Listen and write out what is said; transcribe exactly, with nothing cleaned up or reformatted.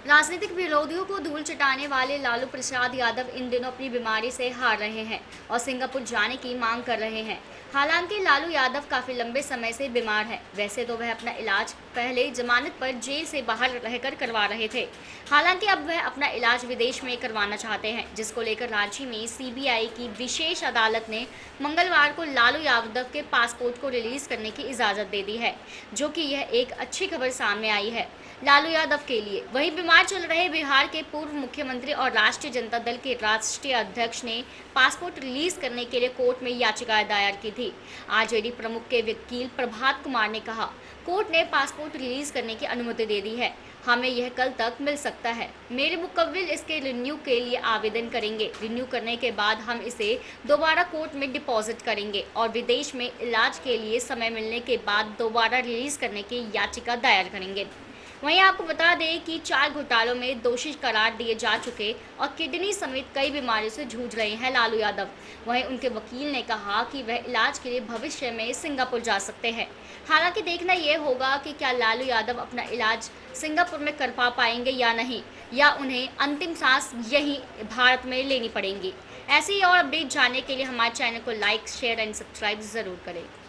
राजनीतिक विरोधियों को धूल चटाने वाले लालू प्रसाद यादव इन दिनों अपनी बीमारी से हार रहे हैं और सिंगापुर जाने की मांग कर रहे हैं। हालांकि लालू यादव काफी लंबे समय से बीमार हैं। वैसे तो वह अपना इलाज पहले जमानत पर जेल से बाहर रहकर करवा रहे थे। हालांकि अब वह अपना इलाज विदेश में करवाना चाहते हैं, जिसको लेकर रांची में सीबीआई की विशेष अदालत ने मंगलवार को लालू यादव के पासपोर्ट को रिलीज करने की इजाजत दे दी है, जो कि यह एक अच्छी खबर सामने आई है लालू यादव के लिए। वहीं बीमार चल रहे बिहार के पूर्व मुख्यमंत्री और राष्ट्रीय जनता दल के राष्ट्रीय अध्यक्ष ने पासपोर्ट रिलीज करने के लिए कोर्ट में याचिका दायर की थी। आरजेडी प्रमुख के वकील प्रभात कुमार ने कहा, कोर्ट ने पासपोर्ट रिलीज करने की अनुमति दे दी है, हमें यह कल तक मिल सकता है। मेरे मुकव्विल इसके रिन्यू के लिए आवेदन करेंगे। रिन्यू करने के बाद हम इसे दोबारा कोर्ट में डिपॉजिट करेंगे और विदेश में इलाज के लिए समय मिलने के बाद दोबारा रिलीज करने की याचिका दायर करेंगे। वहीं आपको बता दें कि चार घोटालों में दोषी करार दिए जा चुके और किडनी समेत कई बीमारियों से जूझ रहे हैं लालू यादव। वहीं उनके वकील ने कहा कि वह इलाज के लिए भविष्य में सिंगापुर जा सकते हैं। हालांकि देखना यह होगा कि क्या लालू यादव अपना इलाज सिंगापुर में कर पा पाएंगे या नहीं, या उन्हें अंतिम सांस यहीं भारत में लेनी पड़ेगी। ऐसी और अपडेट जानने के लिए हमारे चैनल को लाइक, शेयर एंड सब्सक्राइब जरूर करें।